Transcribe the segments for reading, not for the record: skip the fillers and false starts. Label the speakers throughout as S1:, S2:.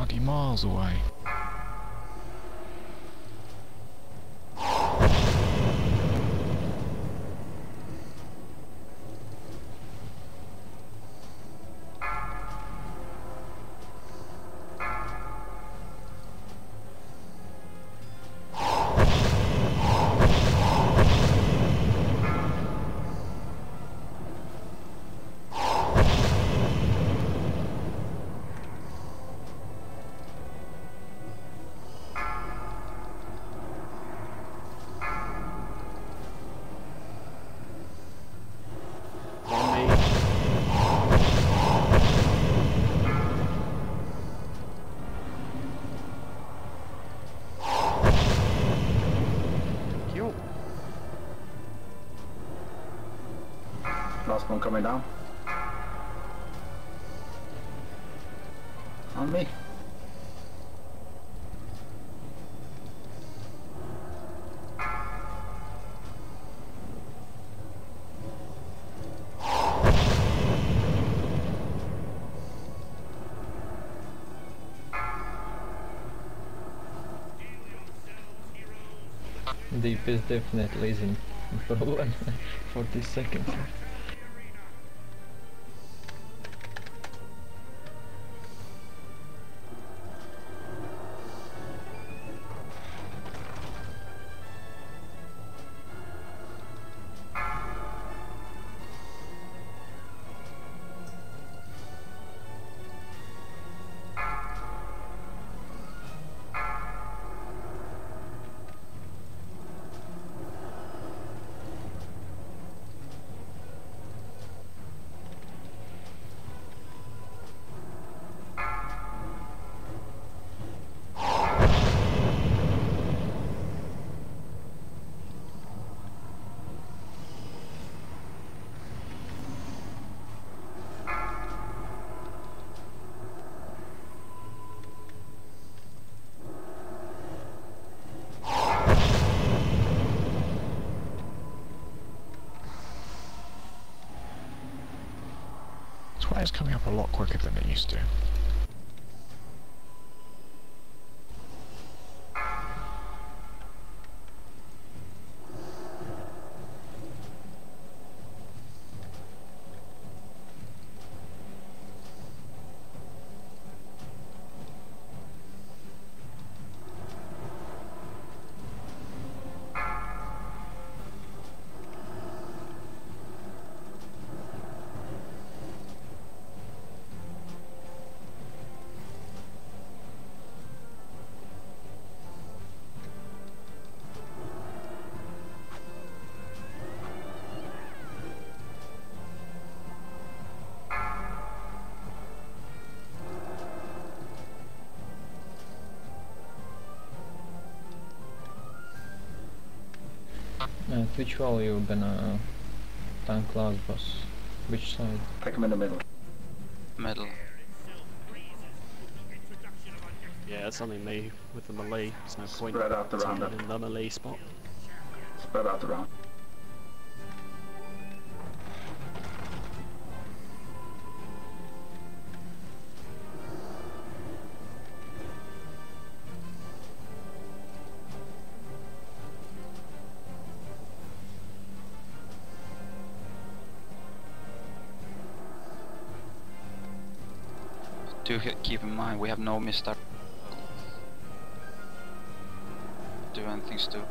S1: bloody miles away.
S2: Last one coming down. On me.
S3: Deep is definitely is in control and 40 seconds.
S1: It's coming up a lot quicker than it used to.
S3: At which wall you gonna tank last boss? Which side?
S2: Pick him in the middle.
S4: Middle.
S5: Yeah, it's only me with the melee. There's no point
S2: Spread out the roundup.
S5: in the melee spot.
S2: Spread out the round.
S4: Keep in mind, we have no misstart. Do anything stupid.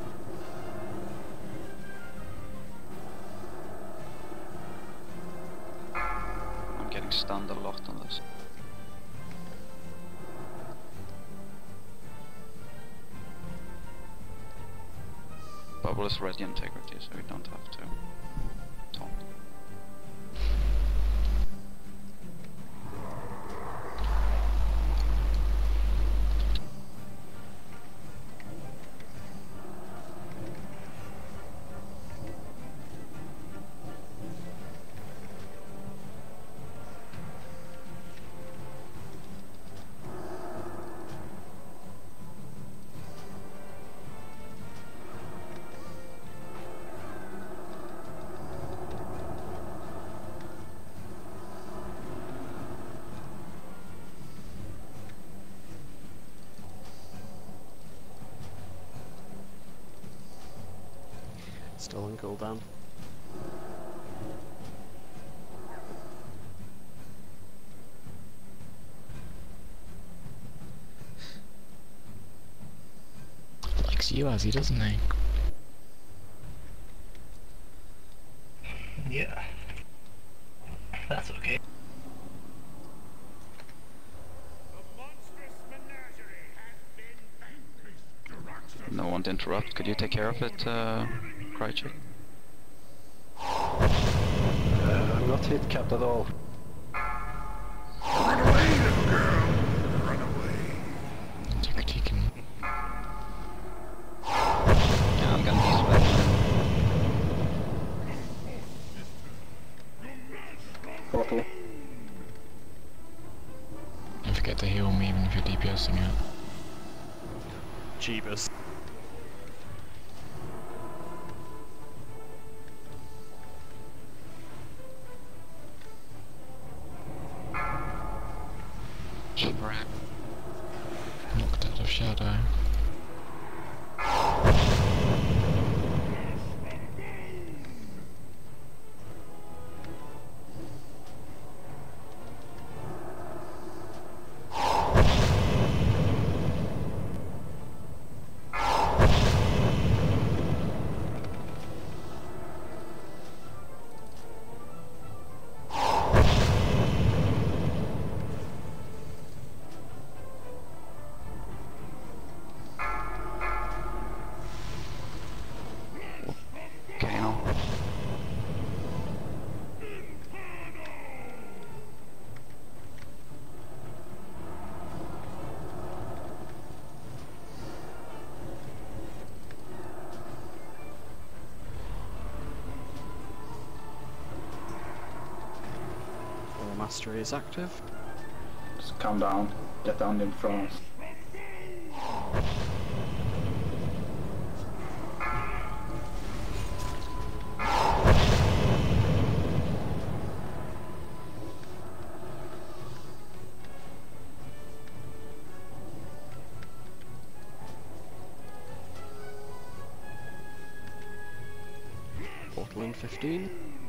S4: I'm getting stunned a lot on this. Bubble is ready integrity, so we don't have to taunt.
S5: Still on cooldown.
S1: Likes you, has he, doesn't he?
S6: Yeah. That's okay.
S4: No one to interrupt. Could you take care of it, Krychek?
S7: I'm not hit capped at all.
S1: Integrity can...
S4: Yeah, I'm gonna be sweating.
S2: Portal.
S1: Don't forget to heal me even if you're DPSing it.
S5: Jeebus.
S1: Crap. Knocked out of shadow.
S4: Kano.
S5: Aura Mastery is active.
S2: Just calm down. Get down in front.
S5: Portal in 15.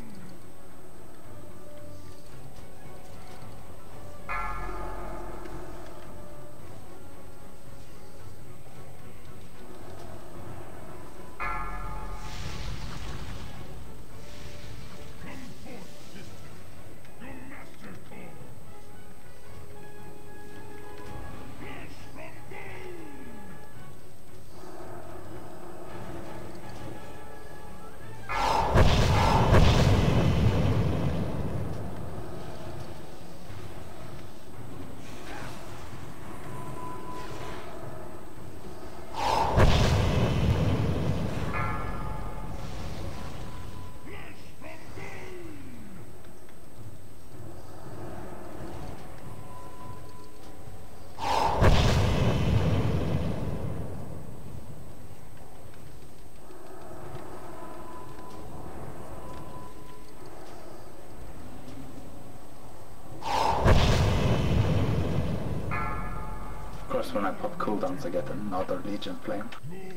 S2: Of course, when I pop cooldowns, I get another Legion Flame.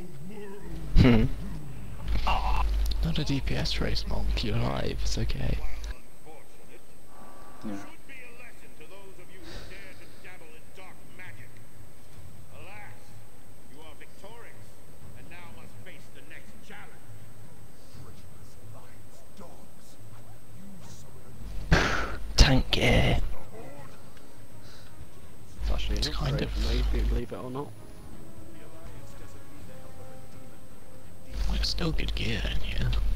S1: Not a DPS race, Monk. You're alive. It's okay.
S2: Yeah.
S1: Tank gear.
S5: It's actually
S1: It's
S5: an
S1: kind
S5: upgrade
S1: of-
S5: for me, if you believe it or not.
S1: Well, it's still good gear in here.